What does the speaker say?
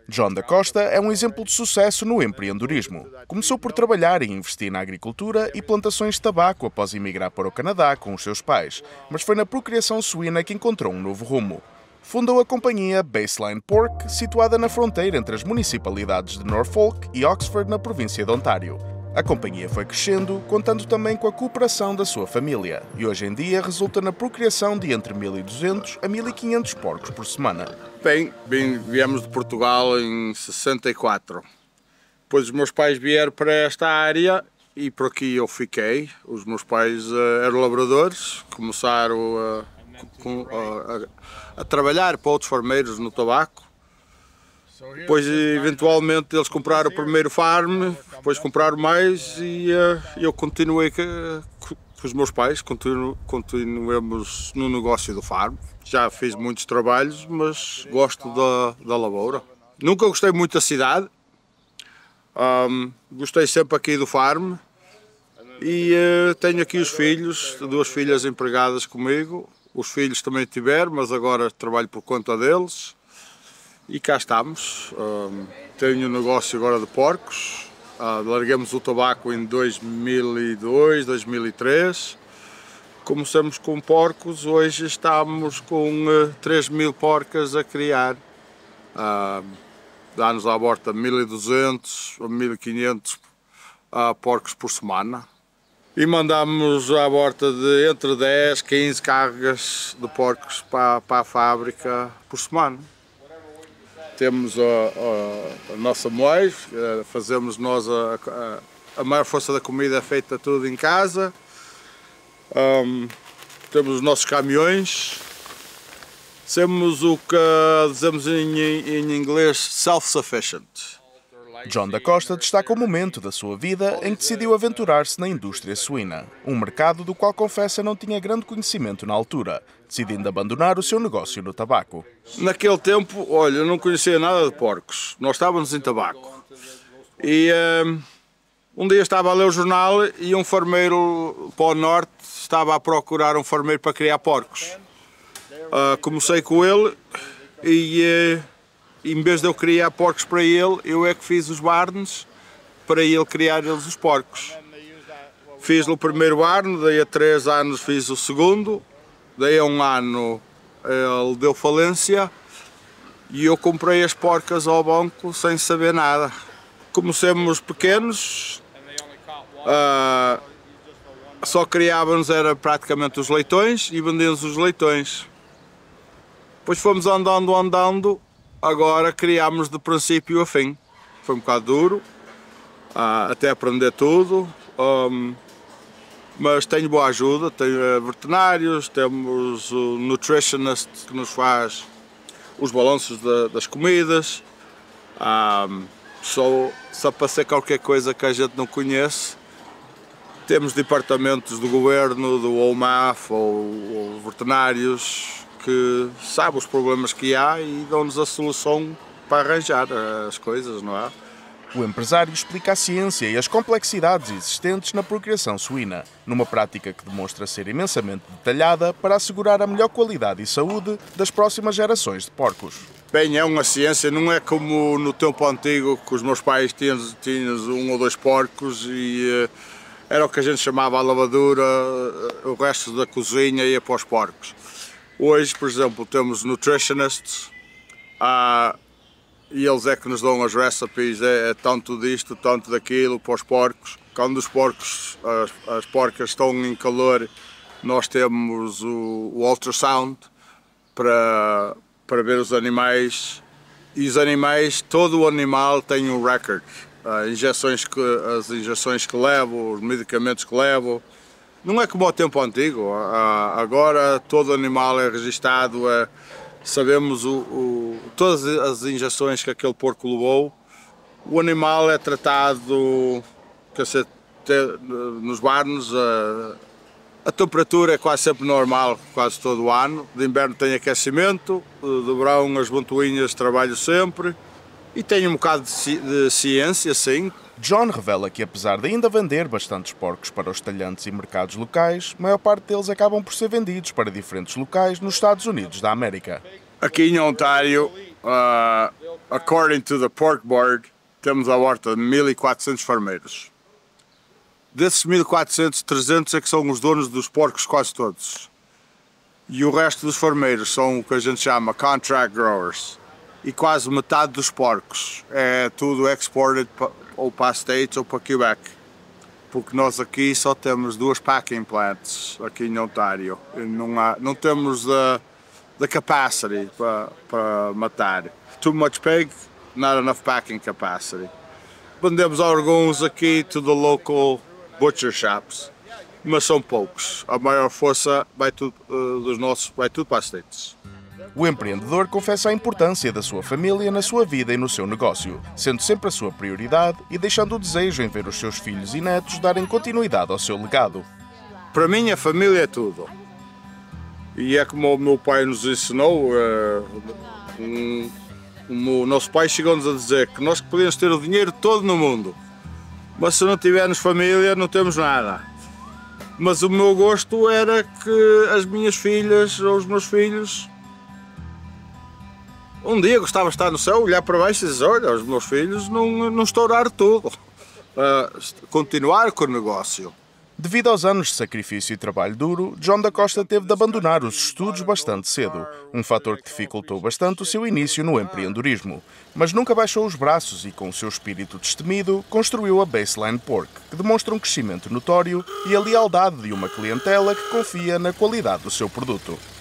John da Costa é um exemplo de sucesso no empreendedorismo. Começou por trabalhar e investir na agricultura e plantações de tabaco após emigrar para o Canadá com os seus pais, mas foi na procriação suína que encontrou um novo rumo. Fundou a companhia Baseline Pork, situada na fronteira entre as municipalidades de Norfolk e Oxford, na província de Ontário. A companhia foi crescendo, contando também com a cooperação da sua família, e hoje em dia resulta na procriação de entre 1.200 a 1.500 porcos por semana. Bem, viemos de Portugal em 64. Depois os meus pais vieram para esta área e por aqui eu fiquei. Os meus pais eram labradores, começaram a trabalhar para outros farmeiros no tabaco. Depois, eventualmente, eles compraram o primeiro farm, depois compraram mais e eu continuei com os meus pais, continuamos no negócio do farm. Já fiz muitos trabalhos, mas gosto da lavoura. Nunca gostei muito da cidade, gostei sempre aqui do farm e tenho aqui os filhos, duas filhas empregadas comigo. Os filhos também tiveram, mas agora trabalho por conta deles. E cá estamos. Tenho um negócio agora de porcos. Largamos o tabaco em 2002, 2003. Começamos com porcos, hoje estamos com 3.000 porcas a criar. Dá-nos à volta de 1.200 a 1.500 porcos por semana. E mandamos à volta de entre 10 a 15 cargas de porcos para a fábrica por semana. Temos a nossa moagem, fazemos nós a maior força da comida é feita tudo em casa. Temos os nossos caminhões. Temos o que dizemos em inglês self-sufficient. John da Costa destaca o momento da sua vida em que decidiu aventurar-se na indústria suína, um mercado do qual confessa não tinha grande conhecimento na altura, decidindo abandonar o seu negócio no tabaco. Naquele tempo, olha, eu não conhecia nada de porcos, nós estávamos em tabaco. E um dia estava a ler o jornal e um farmeiro para o norte estava a procurar um farmeiro para criar porcos. Comecei com ele e em vez de eu criar porcos para ele, eu é que fiz os barns para ele criar eles os porcos. Fiz o primeiro barn, daí a 3 anos fiz o segundo, daí a 1 ano ele deu falência e eu comprei as porcas ao banco sem saber nada. Comecemos pequenos, só criávamos era praticamente os leitões e vendíamos os leitões. Depois fomos andando. Agora criámos de princípio a fim. Foi um bocado duro, até aprender tudo, mas tenho boa ajuda, tenho veterinários, temos o nutritionist que nos faz os balanços das comidas, só para ser qualquer coisa que a gente não conhece. Temos departamentos do governo, do OMAF ou veterinários, que sabe os problemas que há e dão-nos a solução para arranjar as coisas, não é? O empresário explica a ciência e as complexidades existentes na procriação suína, numa prática que demonstra ser imensamente detalhada para assegurar a melhor qualidade e saúde das próximas gerações de porcos. Bem, é uma ciência, não é como no tempo antigo que os meus pais tinham 1 ou 2 porcos e era o que a gente chamava a lavadura, o resto da cozinha ia para os porcos. Hoje, por exemplo, temos nutritionists e eles é que nos dão as recipes, é tanto disto, tanto daquilo para os porcos. Quando os porcos, as porcas estão em calor, nós temos o ultrasound para ver os animais. E os animais, todo o animal tem um record. As injeções que levam, os medicamentos que levam. Não é como ao tempo antigo, agora todo animal é registado, sabemos todas as injeções que aquele porco levou. O animal é tratado, quer dizer, nos barns, a temperatura é quase sempre normal, quase todo o ano. De inverno tem aquecimento, de verão as ventoinhas trabalho sempre e tem um bocado de ciência, sim. John revela que, apesar de ainda vender bastantes porcos para os talhantes e mercados locais, a maior parte deles acabam por ser vendidos para diferentes locais nos Estados Unidos da América. Aqui em Ontário according to the Pork Board, temos à volta de 1400 farmeiros. Desses 1400, 300 é que são os donos dos porcos quase todos. E o resto dos farmeiros são o que a gente chama contract growers. E quase metade dos porcos é tudo exported ou para as States ou para Quebec. Porque nós aqui só temos 2 packing plants aqui em Ontário. Não temos the capacity para matar. Too much pig, not enough packing capacity. Vendemos alguns aqui to the local butcher shops, mas são poucos. A maior força vai tudo, vai tudo para as States. O empreendedor confessa a importância da sua família na sua vida e no seu negócio, sendo sempre a sua prioridade e deixando o desejo em ver os seus filhos e netos darem continuidade ao seu legado. Para mim a família é tudo. E é como o meu pai nos ensinou, o nosso pai chegou-nos a dizer que nós podíamos ter o dinheiro todo no mundo, mas se não tivermos família não temos nada. Mas o meu gosto era que as minhas filhas ou os meus filhos, um dia gostava de estar no céu, olhar para baixo e dizer, olha, os meus filhos não estourar tudo, continuar com o negócio. Devido aos anos de sacrifício e trabalho duro, John da Costa teve de abandonar os estudos bastante cedo, um fator que dificultou bastante o seu início no empreendedorismo. Mas nunca baixou os braços e, com o seu espírito destemido, construiu a Baseline Pork, que demonstra um crescimento notório e a lealdade de uma clientela que confia na qualidade do seu produto.